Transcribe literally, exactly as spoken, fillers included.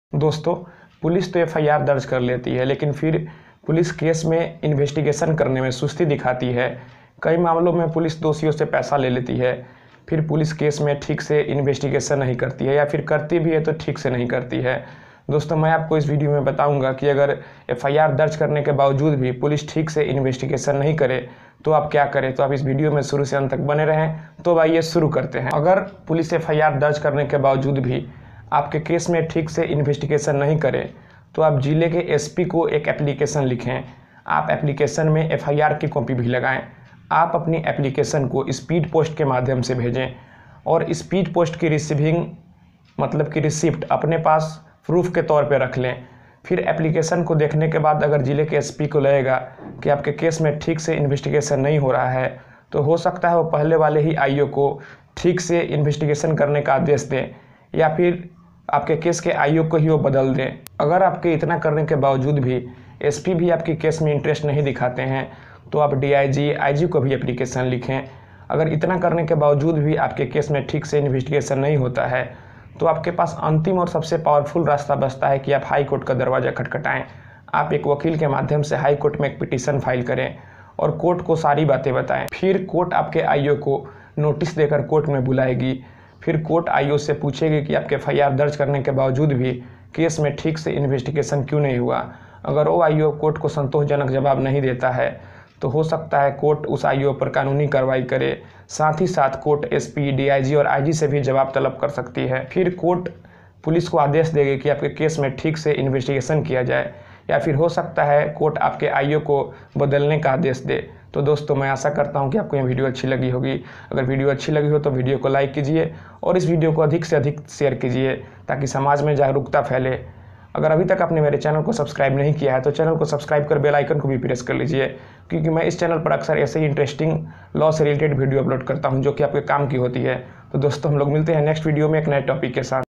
दोस्तों, पुलिस तो F I are दर्ज कर लेती है, लेकिन फिर पुलिस केस में इन्वेस्टिगेशन करने में सुस्ती दिखाती है। कई मामलों में पुलिस दोषियों से पैसा ले लेती है, फिर पुलिस केस में ठीक से इन्वेस्टिगेशन नहीं करती है, या फिर करती भी है तो ठीक से नहीं करती है। दोस्तों, मैं आपको इस वीडियो में बताऊंगा कि अगर एफ आई आर दर्ज करने के बावजूद भी पुलिस ठीक से इन्वेस्टिगेशन नहीं करे तो आप क्या करें। तो आप इस वीडियो में शुरू से अंत तक बने रहें। तो आइए शुरू करते हैं। अगर पुलिस एफ आई आर दर्ज करने के बावजूद भी आपके केस में ठीक से इन्वेस्टिगेशन नहीं करें तो आप जिले के एस पी को एक एप्लीकेशन लिखें। आप एप्लीकेशन में एफ आई आर की कॉपी भी लगाएं। आप अपनी एप्लीकेशन को स्पीड पोस्ट के माध्यम से भेजें और स्पीड पोस्ट की रिसीविंग मतलब कि रिसिप्ट अपने पास प्रूफ के तौर पर रख लें। फिर एप्लीकेशन को देखने के बाद अगर जिले के एस पी को लगेगा कि आपके केस में ठीक से इन्वेस्टिगेशन नहीं हो रहा है तो हो सकता है वो पहले वाले ही आई ओ को ठीक से इन्वेस्टिगेशन करने का आदेश दें, या फिर आपके केस के आई ओ को ही वो बदल दें। अगर आपके इतना करने के बावजूद भी एस पी भी आपकी केस में इंटरेस्ट नहीं दिखाते हैं तो आप डी आई जी, आई जी को भी एप्लीकेशन लिखें। अगर इतना करने के बावजूद भी आपके केस में ठीक से इन्वेस्टिगेशन नहीं होता है तो आपके पास अंतिम और सबसे पावरफुल रास्ता बचता है कि आप हाई कोर्ट का दरवाज़ा खटखटाएं। आप एक वकील के माध्यम से हाई कोर्ट में एक पिटीशन फाइल करें और कोर्ट को सारी बातें बताएं। फिर कोर्ट आपके आई ओ को नोटिस देकर कोर्ट में बुलाएगी। फिर कोर्ट आई ओ से पूछेगी कि आपके एफ आई आर दर्ज करने के बावजूद भी केस में ठीक से इन्वेस्टिगेशन क्यों नहीं हुआ। अगर वो आई ओ कोर्ट को संतोषजनक जवाब नहीं देता है तो हो सकता है कोर्ट उस आई ओ पर कानूनी कार्रवाई करे। साथ ही साथ court S P, D I G और आई जी से भी जवाब तलब कर सकती है। फिर कोर्ट पुलिस को आदेश देगी कि आपके केस में ठीक से इन्वेस्टिगेशन किया जाए, या फिर हो सकता है कोर्ट आपके आई ओ को बदलने का आदेश दे। तो दोस्तों, मैं आशा करता हूं कि आपको ये वीडियो अच्छी लगी होगी। अगर वीडियो अच्छी लगी हो तो वीडियो को लाइक कीजिए और इस वीडियो को अधिक से अधिक शेयर कीजिए ताकि समाज में जागरूकता फैले। अगर अभी तक आपने मेरे चैनल को सब्सक्राइब नहीं किया है तो चैनल को सब्सक्राइब कर बेल आइकन को भी प्रेस कर लीजिए, क्योंकि मैं इस चैनल पर अक्सर ऐसे ही इंटरेस्टिंग लॉ से रिलेटेड वीडियो अपलोड करता हूं जो कि आपके काम की होती है। तो दोस्तों, हम लोग मिलते हैं नेक्स्ट वीडियो में एक नए टॉपिक के साथ।